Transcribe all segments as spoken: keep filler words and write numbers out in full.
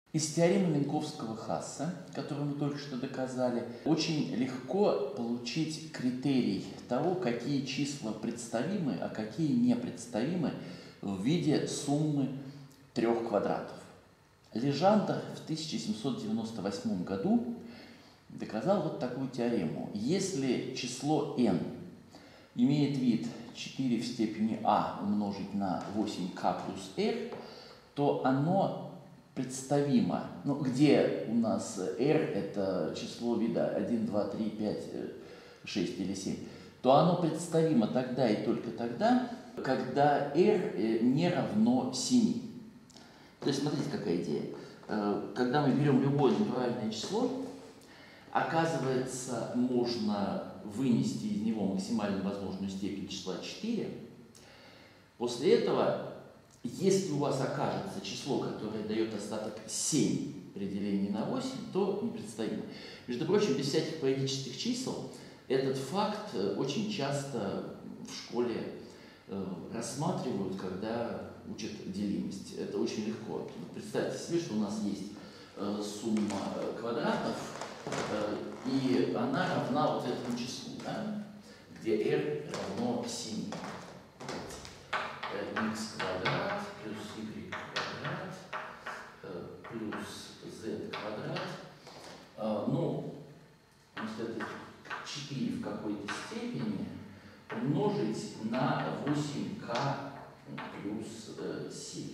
Из теоремы Минковского-Хасса, которую мы только что доказали, очень легко получить критерий того, какие числа представимы, а какие непредставимы в виде суммы трех квадратов. Лежандр в тысяча семьсот девяносто восьмом году доказал вот такую теорему. Если число n имеет вид четыре в степени а умножить на восемь ка плюс r, то оно представимо, ну, где у нас r это число вида один, два, три, пять, шесть или семь, то оно представимо тогда и только тогда, когда r не равно семи. То есть смотрите, какая идея. Когда мы берем любое натуральное число, оказывается, можно вынести из него максимально возможную степень числа четыре. После этого, если у вас окажется число, которое дает остаток семь при делении на восемь, то непредставимо. Между прочим, без всяких поэтических чисел этот факт очень часто в школе рассматривают, когда учат делимость. Это очень легко. Представьте себе, что у нас есть сумма квадратов, и она равна вот этому числу, да? Где r равно семи. X квадрат плюс y квадрат плюс z квадрат. Ну, это четыре в какой-то степени умножить на восемь ка плюс семь.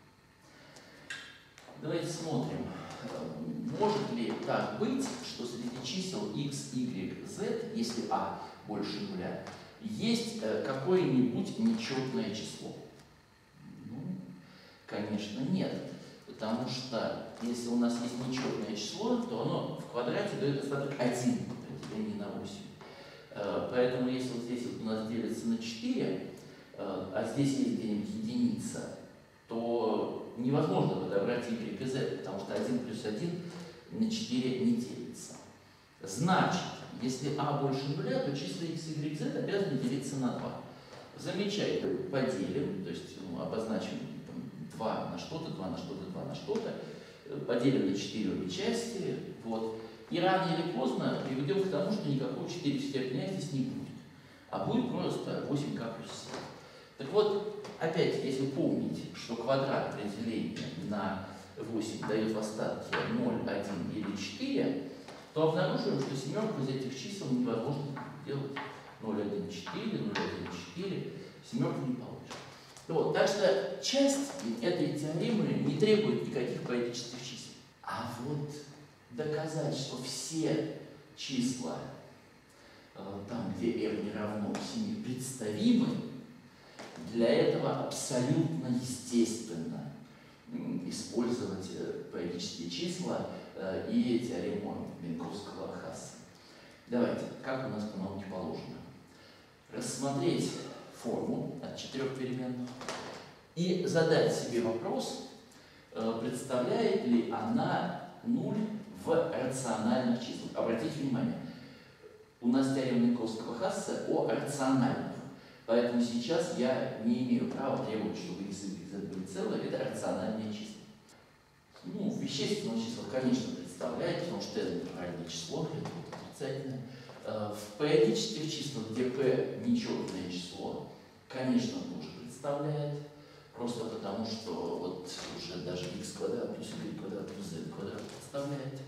Давайте смотрим, может ли так быть, что среди чисел x, y, z, если а больше нуля, есть какое-нибудь нечетное число? Ну, конечно, нет. Потому что если у нас есть нечетное число, то оно в квадрате дает остаток один при делении на восемь. Поэтому если вот здесь вот у нас делится на четыре, а здесь есть где-нибудь единица, то невозможно подобрать y и z, потому что один плюс один на четыре не делится. Значит, если а больше нуля, то числа x, y, z обязаны делиться на два. Замечательно. Поделим, то есть ну, обозначим там, два на что-то, два на что-то, два на что-то. Поделим на четыре обе части. Вот. И рано или поздно приведем к тому, что никакого четыре в степени а здесь не будет. А будет просто восемь ка плюс семь. Так вот, опять, если помните, что квадрат при делении на восемь дает в остатке ноль, один или четыре, то обнаруживаем, что семерку из этих чисел невозможно делать ноль, один, четыре, ноль, один, четыре, семерку не получится. Вот, так что часть этой теоремы не требует никаких поэтических чисел. А вот доказать, что все числа, там, где r не равно семи, представимы, для этого абсолютно естественно использовать поэтические числа и теорему Минковского-Хасса. Давайте, как у нас по науке положено. Рассмотреть форму от четырех переменных и задать себе вопрос, представляет ли она нуль в рациональных числах. Обратите внимание, у нас теорема Минковского-Хасса о рациональных. Поэтому сейчас я не имею права требовать, чтобы x, y, z были целые, это рациональные числа. Ну, в вещественных числах, конечно, представляет, потому что это натуральное число, это вот отрицательное. В поэтических числах, где p нечетное число, конечно, тоже представляет, просто потому что вот уже даже x квадрат плюс y квадрат плюс z квадрат представляет.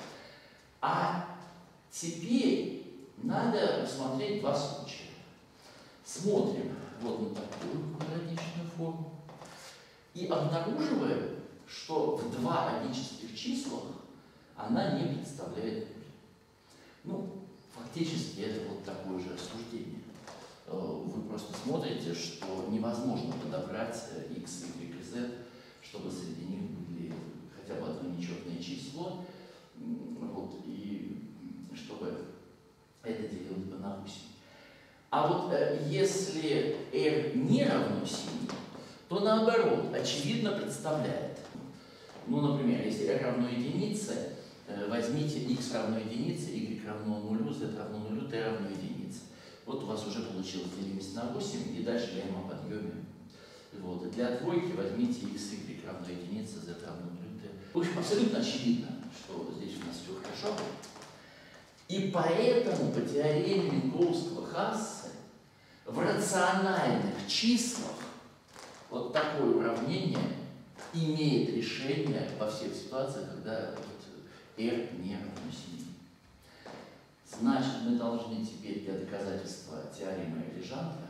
А теперь надо рассмотреть два случая. Смотрим вот на такую квадратичную форму и обнаруживаем, что в два одических числах она не представляет нуль. Ну, фактически это вот такое же рассуждение. Вы просто смотрите, что невозможно подобрать x, y и z, чтобы среди них были хотя бы одно нечетное число, вот, и чтобы это делилось бы на восемь. А вот э, если r не равно семи, то наоборот, очевидно представляет. Ну, например, если r равно единице, э, возьмите x равно единице, y равно нулю, z равно нулю, t равно единице. Вот у вас уже получилось делимость на восемь, и дальше ляем о подъеме. Вот. И для двойки возьмите x, y равно единице, z равно нулю, t В общем, абсолютно очевидно, что здесь у нас все хорошо. И поэтому по теореме Минковского-Хасса в рациональных числах вот такое уравнение имеет решение во всех ситуациях, когда вот R не равно семи. Значит, мы должны теперь для доказательства теоремы Лежандра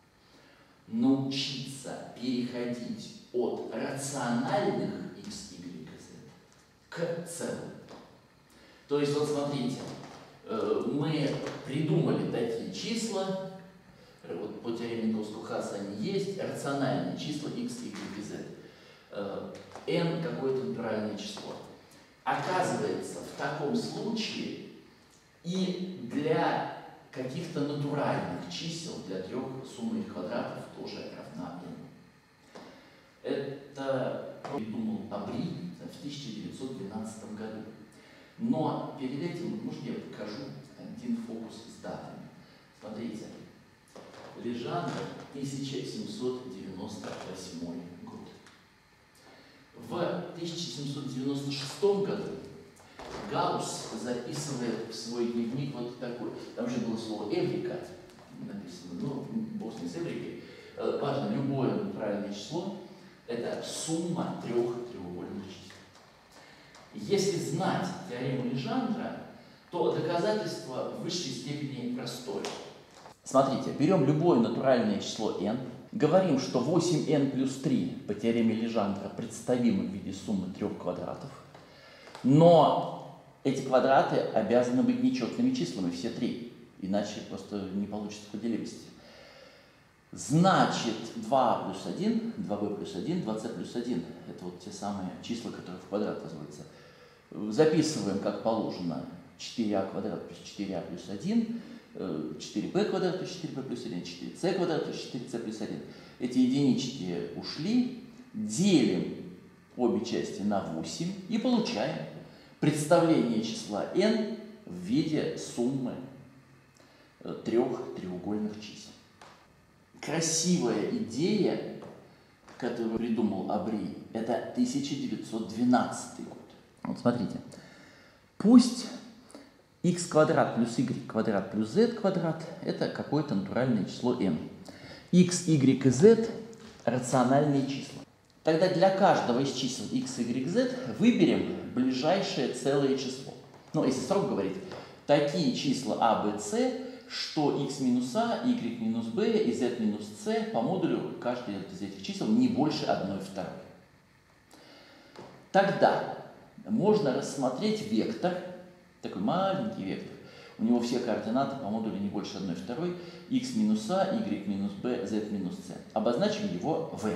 научиться переходить от рациональных x, y и z к целым. То есть, вот смотрите, мы придумали такие числа, вот по теореме Минковского-Хасса они есть, рациональные числа x, y и z. n какое-то натуральное число. Оказывается, в таком случае и для каких-то натуральных чисел, для трех суммы их квадратов тоже равна n. Это придумал Абри в тысяча девятьсот двенадцатом году. Но перед этим, может, я покажу один фокус с датами. Смотрите, Лежандр, тысяча семьсот девяносто восьмой год. В тысяча семьсот девяносто шестом году Гаусс записывает в свой дневник вот такой, там же было слово «эврика» написано, ну, бог с ним с эврикой. Важно, любое натуральное число – это сумма трех треугольных чисел. Если знать теорему Лежандра, то доказательство в высшей степени простое. Смотрите, берем любое натуральное число n, говорим, что восемь эн плюс три по теореме Лежандра представимы в виде суммы трех квадратов, но эти квадраты обязаны быть нечетными числами, все три, иначе просто не получится по делимости. Значит, два плюс один, два бэ плюс один, два цэ плюс один – это вот те самые числа, которые в квадрат возводятся. Записываем, как положено, четыре а квадрат плюс четыре а плюс один, четыре бэ квадрат плюс четыре бэ плюс один, четыре цэ квадрат плюс четыре цэ плюс один. Эти единички ушли, делим обе части на восемь и получаем представление числа n в виде суммы трех треугольных чисел. Красивая идея, которую придумал Абри, это тысяча девятьсот двенадцатый год. Вот смотрите, пусть x квадрат плюс y квадрат плюс z квадрат – это какое-то натуральное число n. x, y и z – рациональные числа. Тогда для каждого из чисел x, y, z выберем ближайшее целое число. Ну, если строго говорить, такие числа а, b, c, что x минус а, y минус b и z минус c по модулю каждый из этих чисел не больше одной второй. Тогда можно рассмотреть вектор, такой маленький вектор, у него все координаты по модулю не больше одной второй, x минус а, y минус b, z минус c. Обозначим его v.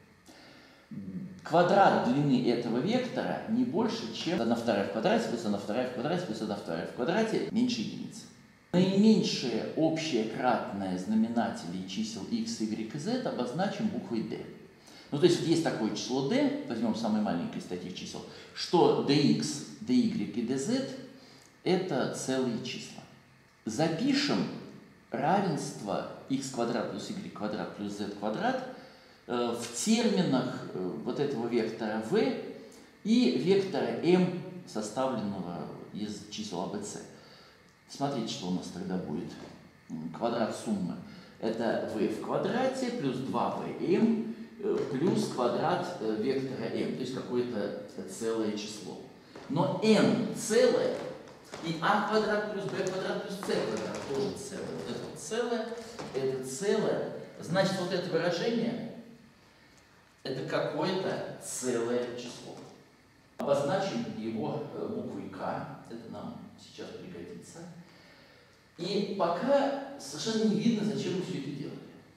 Квадрат длины этого вектора не больше, чем одна вторая в квадрате плюс одна вторая в квадрате плюс одна вторая в квадрате меньше единицы. Наименьшее общее кратное знаменателей чисел x, y и z обозначим буквой d. Ну, то есть есть такое число d, возьмем самое маленькое из таких чисел, что dx, dy и dz это целые числа. Запишем равенство x квадрат плюс y квадрат плюс z квадрат э, в терминах э, вот этого вектора v и вектора m, составленного из чисел а, b, c. Смотрите, что у нас тогда будет. Квадрат суммы – это v в квадрате плюс два вэ эм плюс квадрат вектора m, то есть какое-то целое число. Но n целое, и а квадрат плюс b квадрат плюс c квадрат тоже целое. Вот это вот целое, это целое. Значит, вот это выражение – это какое-то целое число. Обозначим его буквой k, это нам сейчас пригодится. И пока совершенно не видно, зачем мы все это делали.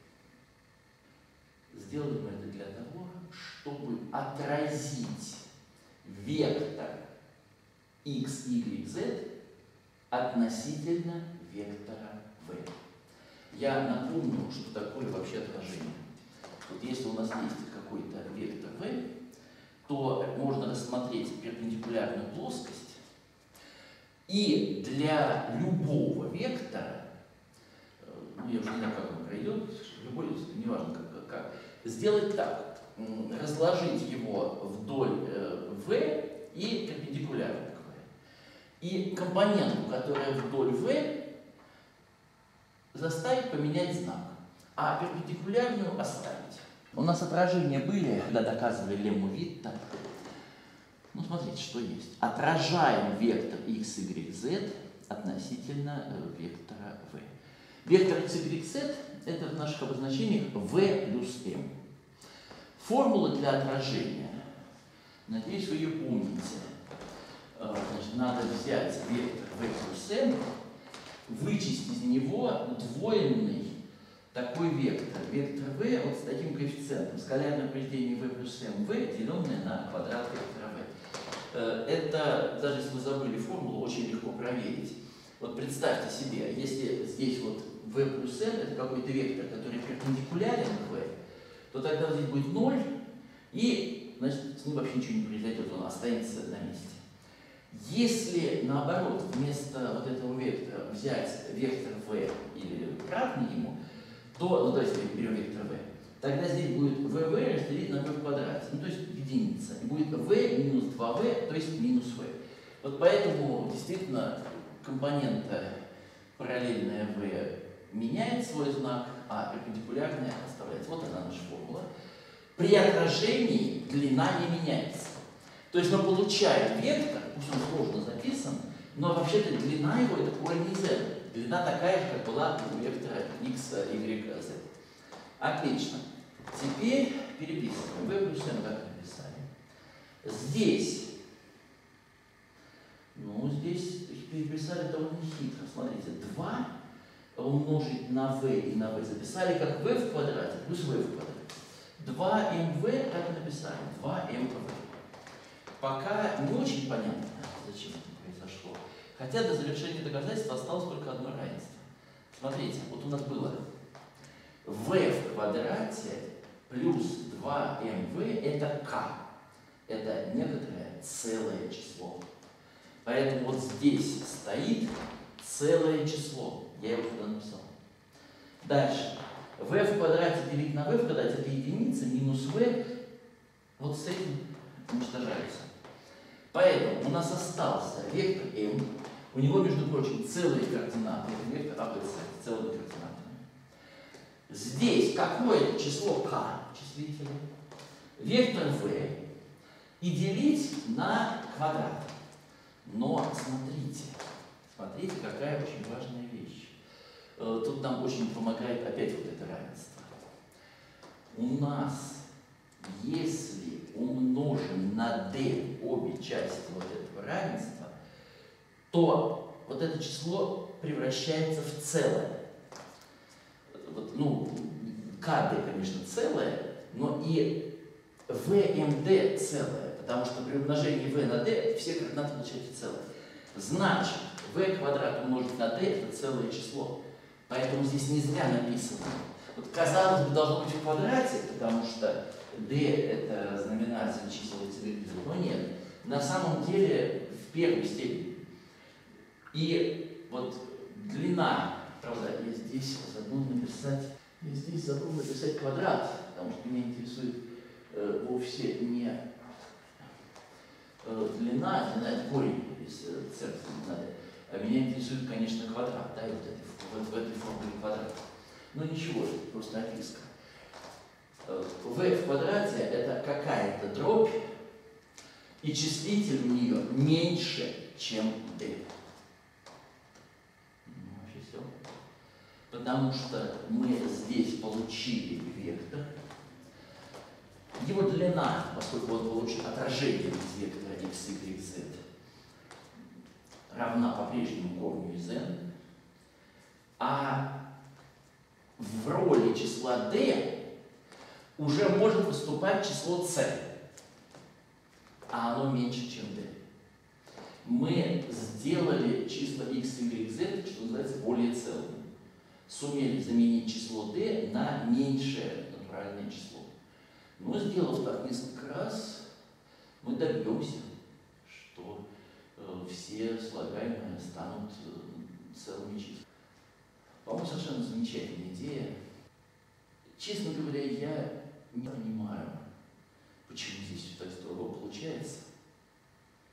Сделали мы это для того, чтобы отразить вектор x, y, z относительно вектора v. Я напомню, что такое вообще отражение. Вот если у нас есть какой-то вектор v, то можно рассмотреть перпендикулярную плоскость, и для любого вектора, ну я уже не знаю, как он пройдет, любой, неважно как, как, сделать так, разложить его вдоль v и перпендикулярно к v. И компоненту, которая вдоль v, заставить поменять знак, а перпендикулярную оставить. У нас отражения были, когда доказывали лемму Витта. Ну, смотрите, что есть. Отражаем вектор x, y, z относительно вектора v. Вектор x, y, z – это в наших обозначениях v плюс m. Формула для отражения, надеюсь, вы ее помните. Значит, надо взять вектор v плюс m, вычесть из него удвоенный такой вектор. Вектор v вот с таким коэффициентом. Скалярное произведение v плюс mv, деленное на квадрат вектора v. Это, даже если вы забыли формулу, очень легко проверить. Вот представьте себе, если здесь вот v плюс m это какой-то вектор, который перпендикулярен к v, то тогда здесь будет ноль, и значит, с ним вообще ничего не произойдет, он останется на месте. Если, наоборот, вместо вот этого вектора взять вектор v или кратный ему, то, ну, то есть берем вектор v, тогда здесь будет vv разделить на v в квадрате, ну, то есть единица, и будет v минус два v, то есть минус v. Вот поэтому действительно компонента параллельная v меняет свой знак, а перпендикулярная оставляется. Вот она наша формула. При отражении длина не меняется. То есть мы получаем вектор, пусть он сложно записан, но вообще-то длина его это корень из n. Длина такая же, как была у вектора x, y, z. Отлично. Теперь переписываем. v плюс m как написали. Здесь, ну здесь переписали довольно хитро. Смотрите, два умножить на v и на v записали как v в квадрате плюс v в квадрате. два эм вэ так и написали. два эм вэ. Пока не очень понятно, зачем это произошло. Хотя до завершения доказательства осталось только одно равенство. Смотрите, вот у нас было v в квадрате плюс два эм вэ это k. Это некоторое целое число. Поэтому вот здесь стоит целое число. Я его сюда написал. Дальше. v в квадрате делить на v в квадрате это единица, минус v вот с этим уничтожается. Поэтому у нас остался вектор m. У него, между прочим, целые координаты. Это вектор а бэ цэ с целыми координатами. Здесь какое число k числителя? Вектор v и делить на квадрат. Но смотрите, смотрите, какая очень важная вещь. Тут нам очень помогает опять вот это равенство. У нас, если умножим на d обе части вот этого равенства, то вот это число превращается в целое. Вот, ну, kd, конечно, целое, но и vmd целое, потому что при умножении v на d все координаты получаются целые. Значит, v квадрат умножить на d это целое число. Поэтому здесь не зря написано. Вот, казалось бы, должно быть в квадрате, потому что d это знаменатель чисел x, но нет. На самом деле в первой степени. И вот длина, правда, я здесь забыл написать, я здесь забыл написать квадрат, потому что меня интересует э, вовсе не э, длина, длина это корень из церкви, а меня интересует, конечно, квадрат, да, и вот это. Вот в этой формуле квадрата. Но ничего, это просто описка. v в квадрате это какая-то дробь, и числитель у нее меньше, чем d. Ну, вообще все. Потому что мы здесь получили вектор. Его длина, поскольку он получит отражение из вектора x, y, z, равна по-прежнему корню из n. А в роли числа d уже может выступать число c, а оно меньше, чем d. Мы сделали числа x, y, z, что называется, более целыми. Сумели заменить число d на меньшее натуральное число. Но сделав так несколько раз, мы добьемся, что э, все слагаемые станут э, целыми числами. По-моему, совершенно замечательная идея. Честно говоря, я не понимаю, почему здесь все так строго получается.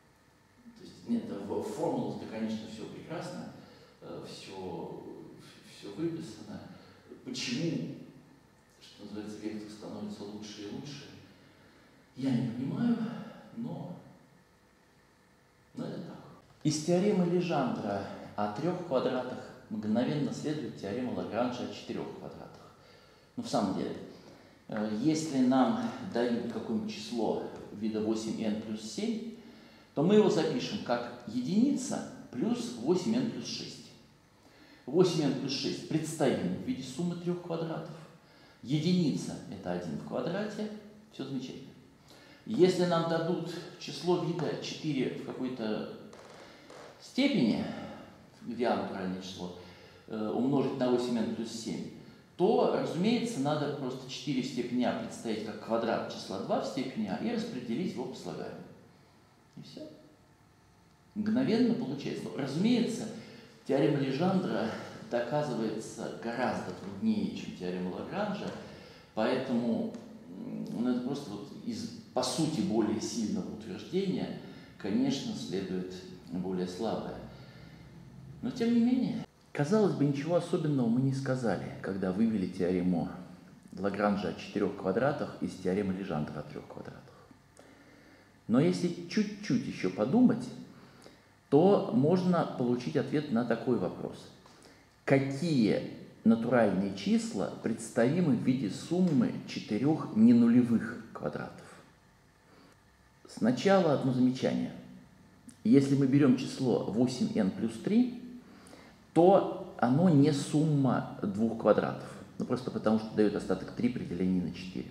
Нет, в формулах-то, конечно, все прекрасно, все, все выписано. Почему, что называется, вектор становится лучше и лучше, я не понимаю, но, но это так. Из теоремы Лежандра о трех квадратах мгновенно следует теорема Лагранжа о четырех квадратах. Ну, в самом деле, если нам дают какое-нибудь число вида восемь эн плюс семь, то мы его запишем как единица плюс восемь эн плюс шесть. восемь эн плюс шесть представим в виде суммы трех квадратов. Единица – это один в квадрате, все замечательно. Если нам дадут число вида четыре в какой-то степени, где а натуральное число, умножить на восемь эн плюс семь, то, разумеется, надо просто четыре в степени а представить как квадрат числа два в степени а и распределить его по слагаемым. И все. Мгновенно получается. Но, разумеется, теорема Лежандра доказывается гораздо труднее, чем теорема Лагранжа, поэтому ну, это просто вот из, по сути, более сильного утверждения, конечно, следует более слабое. Но тем не менее, казалось бы, ничего особенного мы не сказали, когда вывели теорему Лагранжа о четырех квадратах из теоремы Лежандра о трех квадратах. Но если чуть-чуть еще подумать, то можно получить ответ на такой вопрос. Какие натуральные числа представимы в виде суммы четырех ненулевых квадратов? Сначала одно замечание. Если мы берем число восемь эн плюс три, то оно не сумма двух квадратов. Ну, просто потому, что дает остаток три при делении на четыре.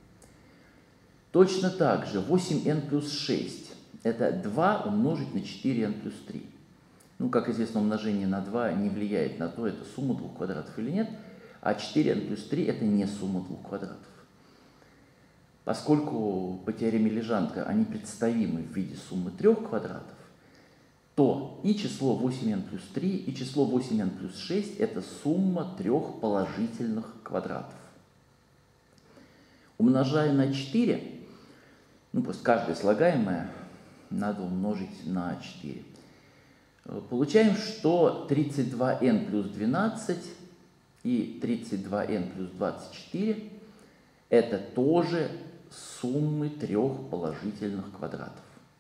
Точно так же восемь эн плюс шесть – это два умножить на четыре эн плюс три. Ну, как известно, умножение на два не влияет на то, это сумма двух квадратов или нет, а четыре эн плюс три – это не сумма двух квадратов. Поскольку по теореме Лежандра они представимы в виде суммы трех квадратов, то и число восемь эн плюс три, и число восемь эн плюс шесть – это сумма трех положительных квадратов. Умножая на четыре, ну, просто каждое слагаемое надо умножить на четыре. Получаем, что тридцать два эн плюс двенадцать и тридцать два эн плюс двадцать четыре – это тоже суммы трех положительных квадратов.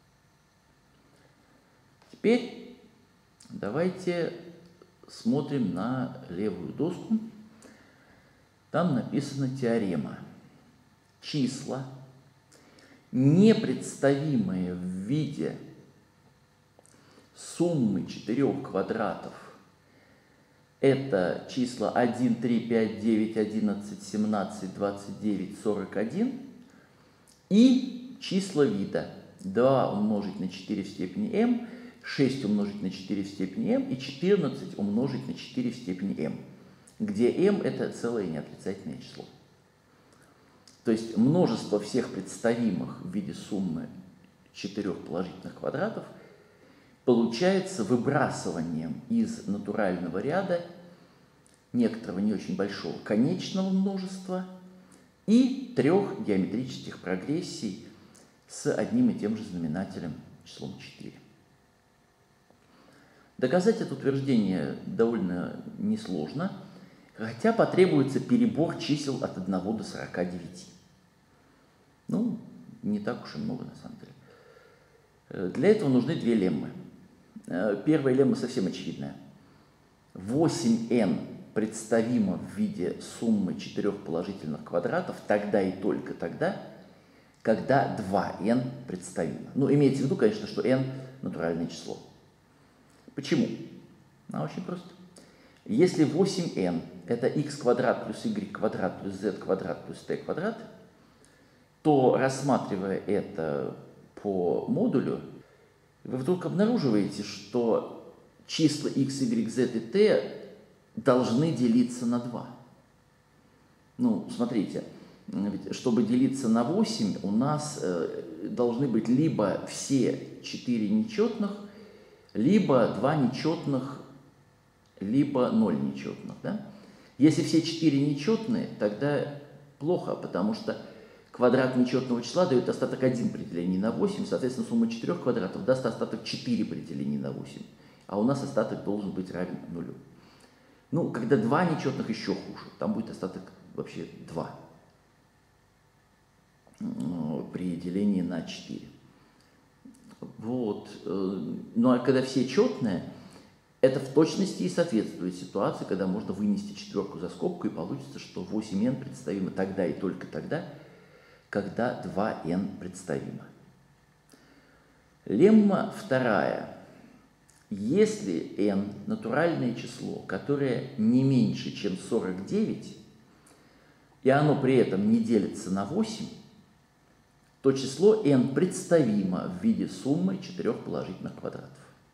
Теперь давайте смотрим на левую доску. Там написана теорема. Числа, непредставимые в виде суммы четырех квадратов, это числа один, три, пять, девять, одиннадцать, семнадцать, двадцать девять, сорок один, и числа вида два умножить на четыре в степени m, шесть умножить на четыре в степени m и четырнадцать умножить на четыре в степени m, где m – это целое неотрицательное число. То есть множество всех представимых в виде суммы четырех положительных квадратов получается выбрасыванием из натурального ряда некоторого не очень большого конечного множества и трех геометрических прогрессий с одним и тем же знаменателем числом четыре. Доказать это утверждение довольно несложно, хотя потребуется перебор чисел от одного до сорока девяти. Ну, не так уж и много на самом деле. Для этого нужны две леммы. Первая лемма совсем очевидная. восемь эн представимо в виде суммы четырех положительных квадратов тогда и только тогда, когда два эн представимо. Ну, имеется в виду, конечно, что n – натуральное число. Почему? Ну, очень просто. Если восемь эн – это x квадрат плюс y квадрат плюс z квадрат плюс t квадрат, то, рассматривая это по модулю, вы вдруг обнаруживаете, что числа x, y, z и t должны делиться на два. Ну, смотрите, ведь чтобы делиться на восемь, у нас э, должны быть либо все четыре нечетных, либо два нечетных, либо ноль нечетных. Да? Если все четыре нечетные, тогда плохо, потому что квадрат нечетного числа дает остаток один при делении на восемь, соответственно, сумма четырех квадратов даст остаток четыре при делении на восемь, а у нас остаток должен быть равен нулю. Ну, когда два нечетных, еще хуже, там будет остаток вообще два при делении на четыре. Вот. Ну, а когда все четные, это в точности и соответствует ситуации, когда можно вынести четверку за скобку, и получится, что восемь эн представимо тогда и только тогда, когда два эн представимо. Лемма вторая. Если n натуральное число, которое не меньше, чем сорок девять, и оно при этом не делится на восемь, то число n представимо в виде суммы четырех положительных квадратов.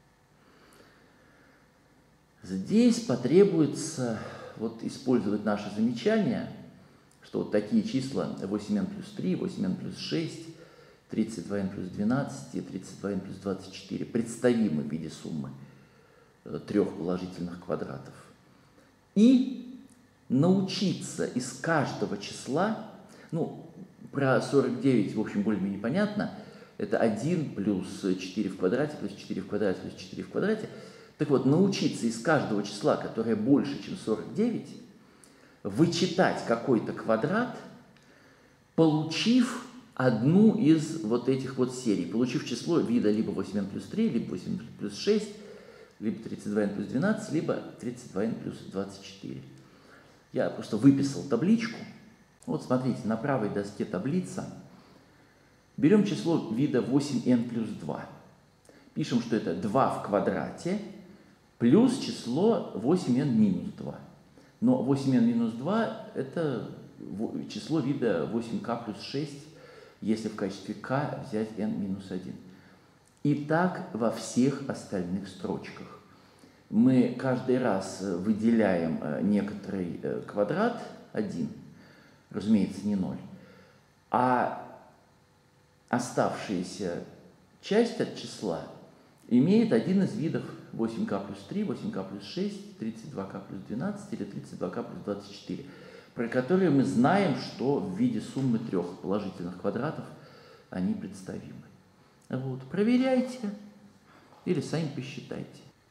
Здесь потребуется вот использовать наше замечание, что вот такие числа восемь эн плюс три, восемь эн плюс шесть, тридцать два эн плюс двенадцать и тридцать два эн плюс двадцать четыре представимы в виде суммы трех положительных квадратов. И научиться из каждого числа, ну, про сорок девять, в общем, более-менее понятно, это один плюс четыре в квадрате, плюс четыре в квадрате, плюс четыре в квадрате. Так вот, научиться из каждого числа, которое больше, чем сорок девять, вычитать какой-то квадрат, получив одну из вот этих вот серий, получив число вида либо восемь эн плюс три, либо восемь эн плюс шесть, либо тридцать два эн плюс двенадцать, либо тридцать два эн плюс двадцать четыре. Я просто выписал табличку. Вот смотрите, на правой доске таблица. Берем число вида восемь эн плюс два. Пишем, что это два в квадрате плюс число восемь эн минус два. Но восемь эн минус два – это число вида восемь ка плюс шесть, если в качестве k взять n минус один. И так во всех остальных строчках. Мы каждый раз выделяем некоторый квадрат, один, разумеется, не ноль, а оставшаяся часть от числа имеет один из видов восемь ка плюс три, восемь ка плюс шесть, тридцать два ка плюс двенадцать или тридцать два ка плюс двадцать четыре, про которые мы знаем, что в виде суммы трех положительных квадратов они представимы. Вот. Проверяйте или сами посчитайте.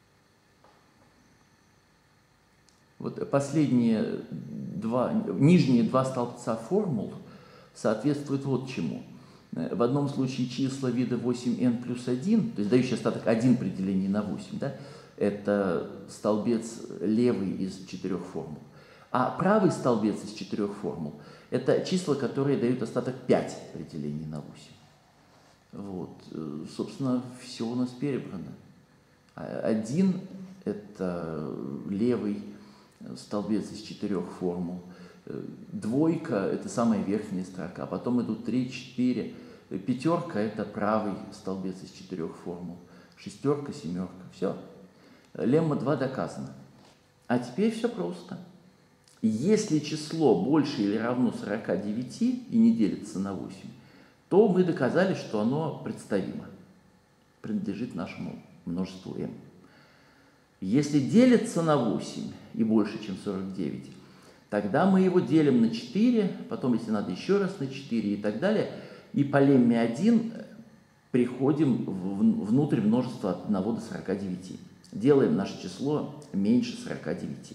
Вот последние два, нижние два столбца формул соответствуют вот чему. В одном случае числа вида восемь эн плюс один, то есть дающий остаток один при делении на восемь, да, это столбец левый из четырех формул. А правый столбец из четырех формул – это числа, которые дают остаток пять при делении на восемь. Вот. Собственно, все у нас перебрано. один – это левый столбец из четырех формул. Двойка – это самая верхняя строка. Потом идут три, четыре. Пятерка – это правый столбец из четырех формул. Шестерка, семерка. Все. Лемма два доказано. А теперь все просто. Если число больше или равно сорока девяти и не делится на восемь, то мы доказали, что оно представимо, принадлежит нашему множеству m. Если делится на восемь и больше, чем сорок девять, тогда мы его делим на четыре, потом, если надо, еще раз на четыре и так далее. И по лемме один приходим внутрь множества от одного до сорока девяти. Делаем наше число меньше сорока девяти.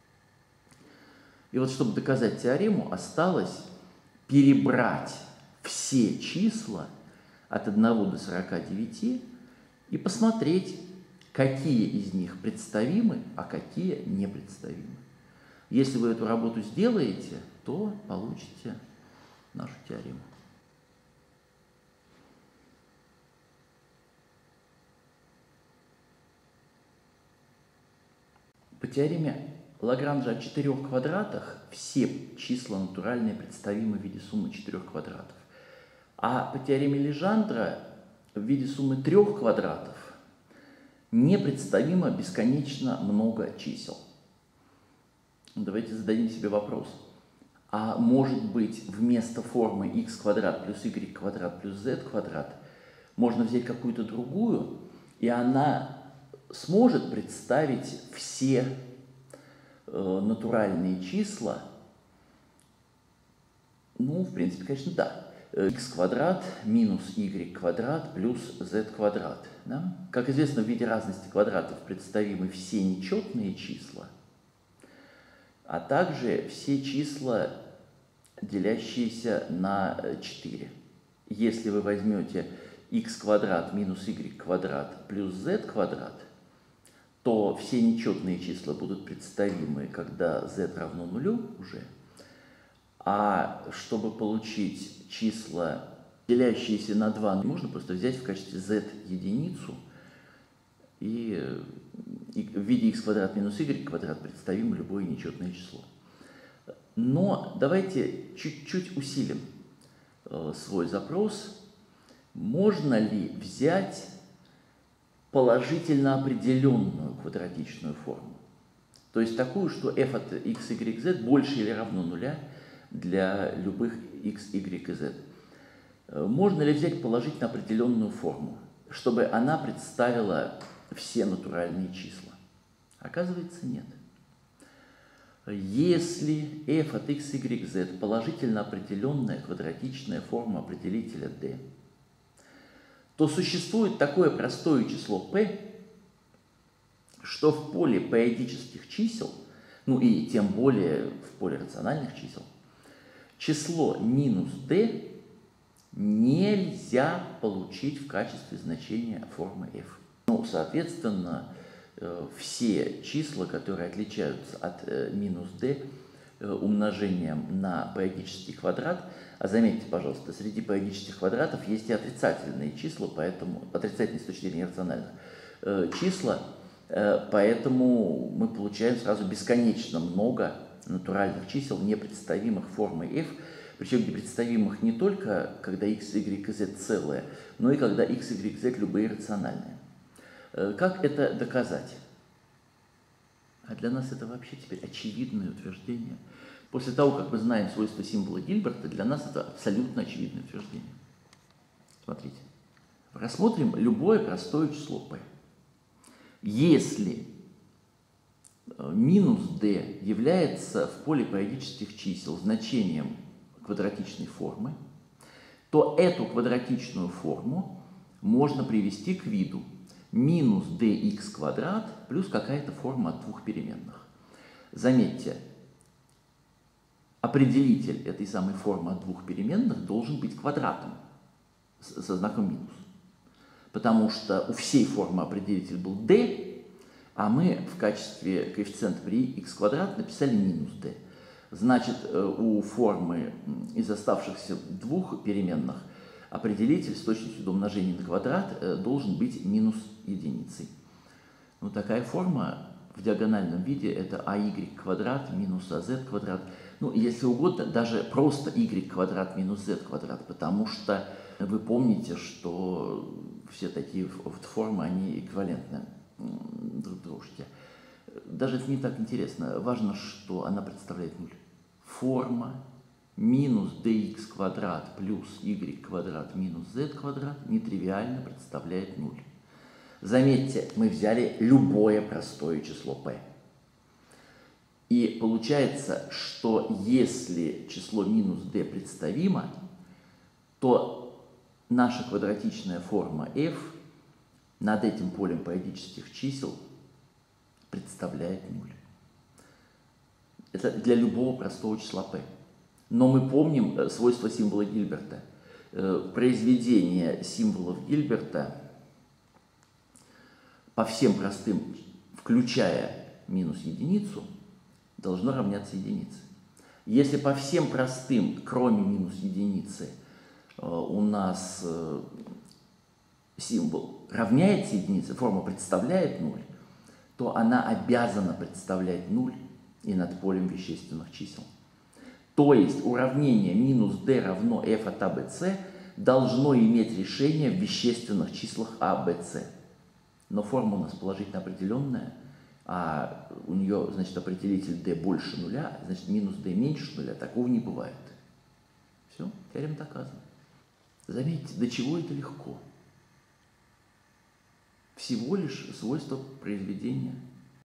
И вот, чтобы доказать теорему, осталось перебрать все числа от одного до сорока девяти и посмотреть, какие из них представимы, а какие непредставимы. Если вы эту работу сделаете, то получите нашу теорему. По теореме Лагранжа о четырех квадратах все числа натуральные представимы в виде суммы четырех квадратов. А по теореме Лежандра в виде суммы трех квадратов непредставимо бесконечно много чисел. Давайте зададим себе вопрос. А может быть, вместо формы x квадрат плюс y квадрат плюс z квадрат можно взять какую-то другую, и она сможет представить все натуральные числа? Ну, в принципе, конечно, да. x квадрат минус y квадрат плюс z квадрат. Да? Как известно, в виде разности квадратов представимы все нечетные числа, а также все числа, делящиеся на четыре. Если вы возьмете x квадрат минус y квадрат плюс z квадрат, то все нечетные числа будут представимы, когда z равно нулю уже. А чтобы получить числа, делящиеся на два, можно просто взять в качестве z единицу, и, и в виде x квадрат минус y квадрат представимо любое нечетное число. Но давайте чуть-чуть усилим э, свой запрос. Можно ли взять положительно определенную квадратичную форму? То есть такую, что f от x, y, z больше или равно нуля для любых x, y и z. Можно ли взять положительно определенную форму, чтобы она представила все натуральные числа? Оказывается, нет. Если f от x, y, z положительно определенная квадратичная форма определителя d, то существует такое простое число p, что в поле периодических чисел, ну и тем более в поле рациональных чисел, число минус d нельзя получить в качестве значения формы f. Ну, соответственно, все числа, которые отличаются от минус d умножением на периодический квадрат, а заметьте, пожалуйста, среди периодических квадратов есть и отрицательные числа, поэтому отрицательные с точки зрения рациональных числа, поэтому мы получаем сразу бесконечно много натуральных чисел, непредставимых формой f, причем непредставимых не только, когда x, y и z целые, но и когда x, y, z любые рациональные. Как это доказать? А для нас это вообще теперь очевидное утверждение. После того, как мы знаем свойства символа Гильберта, для нас это абсолютно очевидное утверждение. Смотрите. Рассмотрим любое простое число p. Если минус d является в поле периодических чисел значением квадратичной формы, то эту квадратичную форму можно привести к виду минус dx квадрат плюс какая-то форма от двух переменных. Заметьте, определитель этой самой формы от двух переменных должен быть квадратом со знаком минус. Потому что у всей формы определитель был d, а мы в качестве коэффициента при x квадрат написали минус d. Значит, у формы из оставшихся двух переменных определитель с точностью до умножения на квадрат должен быть минус единицей. Ну, такая форма в диагональном виде это ай квадрат минус аз квадрат. Ну, если угодно, даже просто y квадрат минус z квадрат, потому что вы помните, что все такие формы, они эквивалентны друг дружке. Даже это не так интересно. Важно, что она представляет нуль. Форма минус dx квадрат плюс y квадрат минус z квадрат нетривиально представляет нуль. Заметьте, мы взяли любое простое число p. И получается, что если число минус d представимо, то наша квадратичная форма f над этим полем периодических чисел представляет нуль. Это для любого простого числа p. Но мы помним свойства символа Гильберта. Произведение символов Гильберта по всем простым, включая минус единицу, должно равняться единице. Если по всем простым, кроме минус единицы, у нас символ равняется единице, форма представляет нуль, то она обязана представлять нуль и над полем вещественных чисел. То есть уравнение минус d равно f от a, b, c должно иметь решение в вещественных числах a, b, c. Но форма у нас положительно определенная, а у нее, значит, определитель d больше нуля, значит, минус d меньше нуля. Такого не бывает. Все, теорема доказана. Заметьте, до чего это легко. Всего лишь свойство произведения